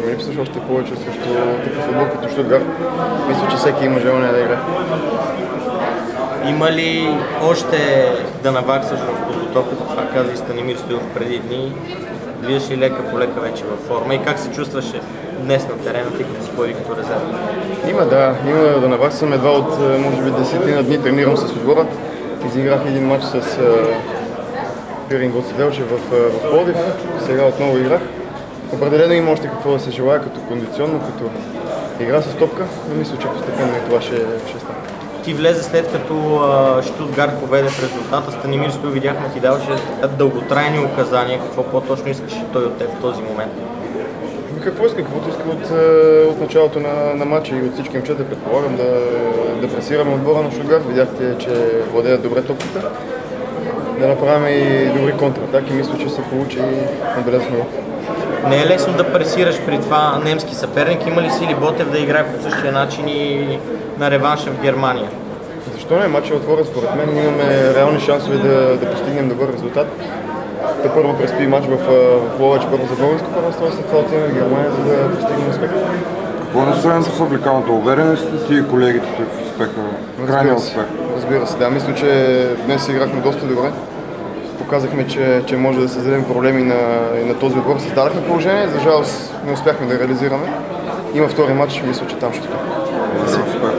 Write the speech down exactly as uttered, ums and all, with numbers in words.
ми липсваш, още повече срещу такъв футбол като Штутгарт. Мисля, че всеки има желание да играе. Има ли още да наваксаш в подготовката? Това каза и Станимир Стоилов преди дни. Влизаш ли лека по лека вече във форма и как се чувстваше днес на терена, тъй като си появи като резерва? Има, да. Има да наваксам. Едва от, може би, десетина дни тренирам с отбора. Изиграх един матч с Пирин Гоце Делчев в, в Пловдив. Сега отново играх. Определено има още какво да се желая, като кондиционно, като игра с топка, но мисля, че постепенно и това ще, ще стане. Ти влезе след като Штутгарт поведе в резултата. Станимир Стоилов видяхме ти даваше дълготрайни указания. Какво по-точно искаше той от теб в този момент? Какво иска? Каквото иска от, от началото на, на матча и от всички момчета, предполагам, да, да пресираме отбора на Штутгарт. Видяхте, че владеят добре топката. Да направим и добри контратаки. Мисля, че се получи и набелязахме го. Не е лесно да пресираш при това немски съперник. Има ли Сили Ботев да играе по същия начин и на реванша в Германия? Защо не? Матчът е отворен, според мен. Имаме реални шансове да, да постигнем добър резултат. Те първо предстои матч в, в Ловеч, първо за българско първенство, след това отиваме в Германия, за да постигнем успех. Какво е настроението в Африканото? Уверен ли сте ти и колегите в успеха? Крайния успех? Разбира се, да. Мисля, че днес играхме доста добре. Показахме, че, че може да създадем проблеми на, на този отбор. Създадахме положение, за жалост не успяхме да реализираме. Има втори матч, мисля, че там ще успех.